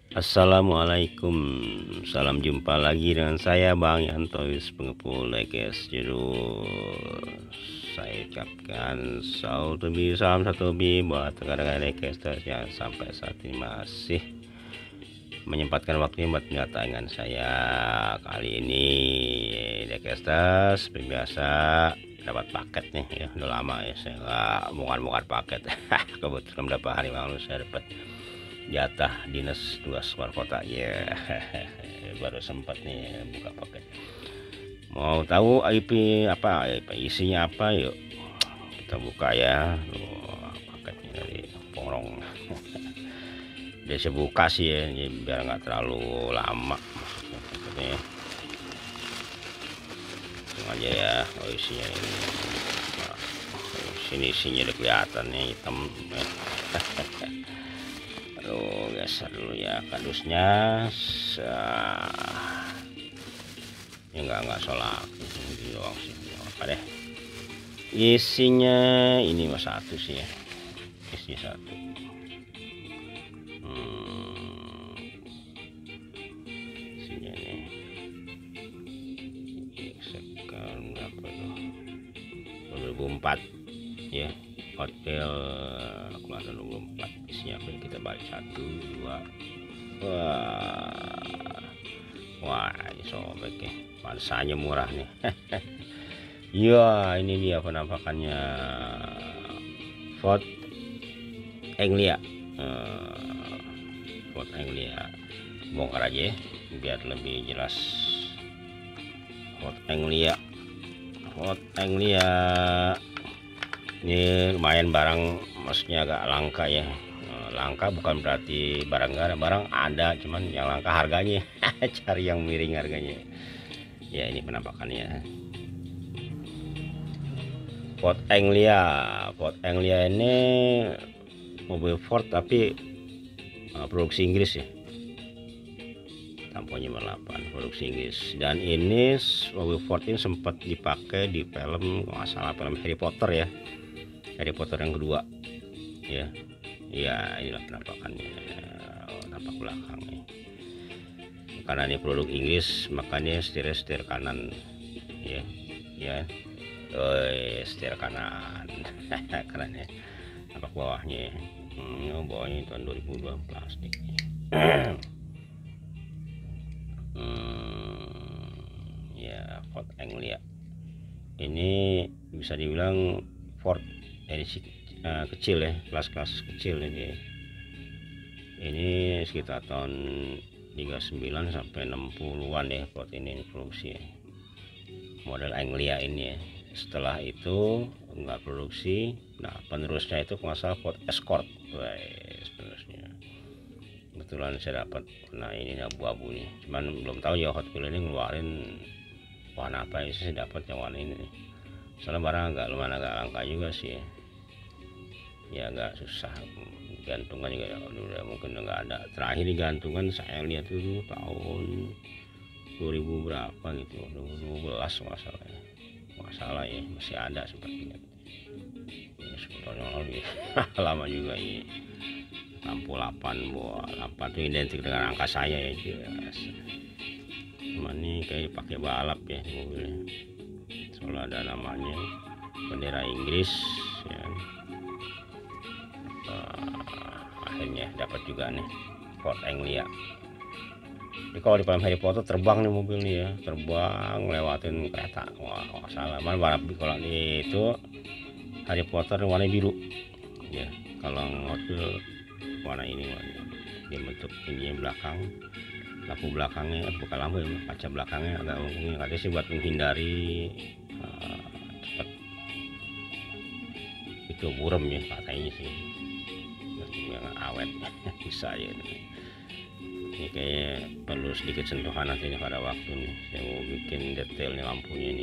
Assalamualaikum, salam jumpa lagi dengan saya Bang Yantois pengepul guys. Judul saya ucapkan salam satu bi buat rekan-rekan Lekesters yang sampai saat ini masih menyempatkan waktunya buat mendatangan saya. Kali ini Lekesters biasa dapat paket nih ya, udah lama ya saya nggak muat paket. Kebetulan beberapa hari lalu saya dapat jatah dinas tugas luar kota ya. Baru sempat nih buka paket. Mau tahu IP apa, isinya apa, yuk kita buka ya. Paketnya dari Pongrong. Biasa buka sih ya, biar nggak terlalu lama paketnya. Aja ya. Isinya ini, sini isinya udah kelihatan nih, hitam ya. Aduh, geser dulu ya kardusnya. Ya nggak sholat doang sih, apa deh. Isinya ini mas satu sih ya, isinya satu. Isinya nih sekarang berapa tuh, 2004 ya, hotel Kelantan 24. Isinya apa, kita balik 1, 2. Wah ini sobek ya, pansanya murah nih. Ya ini dia penampakannya Ford Anglia. Ford Anglia, bongkar aja ya, biar lebih jelas. Ford Anglia ini lumayan barang, maksudnya agak langka ya. Langka bukan berarti barang nggak ada, barang ada, cuman yang langka harganya. Cari yang miring harganya ya. Ini penampakannya Ford Anglia ini mobil Ford tapi produksi Inggris ya. Tamponya 8 produksi Inggris, dan ini mobil Ford ini sempat dipakai di film, nggak salah, film Harry Potter ya, Harry Potter yang kedua ya. Ya inilah penampakannya, tampak belakangnya. Karena ini produk Inggris makanya setir kanan ya, setir kanan. Keren ya. Tampak bawahnya, bawahnya tahun 2002 plastik. Ya Ford Anglia ini bisa dibilang Ford edisi kecil ya, kelas kecil ini sekitar tahun 39 sampai 60-an ya Ford ini produksi ya. Model Anglia ini ya. Setelah itu enggak produksi. Nah penerusnya itu masalah Ford Escort. Penerusnya kebetulan saya dapat, nah ini abu-abu nih, cuman belum tahu ya Hot Wheels ini ngeluarin warna apa. Ini saya dapat yang warna ini nih. Soalnya barang agak lumayan agak langka juga sih ya, agak susah. Gantungan juga ya, udah mungkin udah nggak ada. Terakhir digantungan saya lihat itu tahun 2000 berapa gitu, 2012 masalah ya, masih ada sempat ingat ini 10 tahun yang lalu ya. Lama juga ya. Lampu 8, itu identik dengan angka saya ya, jelas. Cuman ini kayak pakai balap ya mobilnya, soalnya ada namanya bendera Inggris ya. Akhirnya dapat juga nih Ford Anglia. Jadi kalau di film Harry Potter terbang nih mobil nih ya, terbang lewatin kereta. Wah salah, mana balap kalau itu Harry Potter warna biru ya, kalau mobil warna ini, dia bentuk ini belakang, lampu belakangnya bukan lampu ya, kaca belakangnya agak ungu, katanya sih buat menghindari cepat itu buram ya katanya sih, yang awet. Bisa ya ini kayak perlu sedikit sentuhan nantinya pada waktu nih, saya mau bikin detailnya lampunya ini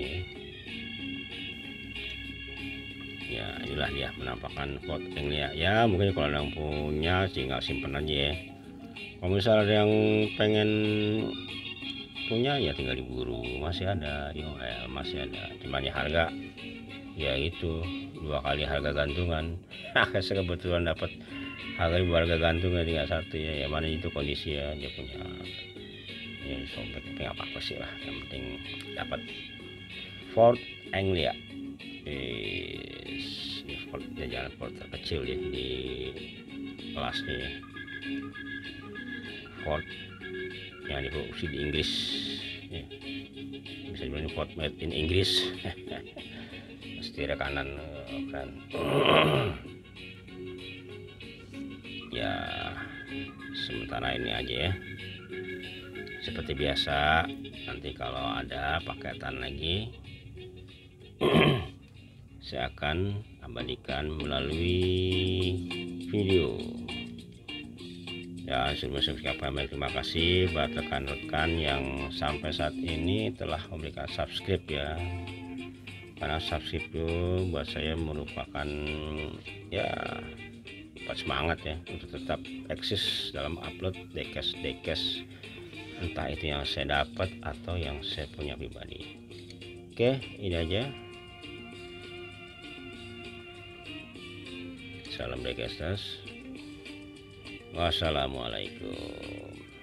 ya. Inilah dia penampakan Ford Anglia ya. Mungkin kalau ada yang punya tinggal simpen aja ya. Kalau misalnya ada yang pengen punya ya tinggal diburu, masih ada IOL, masih ada. Cuman ya harga ya itu 2 kali harga gantungan. Saya kebetulan dapat harga warga gantung ya 31 ya, yang mana itu kondisi ya dia punya ya sobek, tapi nggak apa-apa sih lah, yang penting dapat Ford Anglia. Ini Ford ya, jangan Ford terkecil ya di kelasnya ya. Ford yang diproduksi di Inggris ya. Bisa dibilang Ford made in Inggris. Setir kanan kan. Ya sementara ini aja ya, seperti biasa. Nanti kalau ada paketan lagi saya akan abadikan melalui video. Ya, sebelumnya terima kasih buat rekan-rekan yang sampai saat ini telah memberikan subscribe ya, karena subscribe itu buat saya merupakan ya buat semangat ya untuk tetap eksis dalam upload dekes entah itu yang saya dapat atau yang saya punya pribadi. Oke, ini aja. Salam dekes. Wassalamualaikum.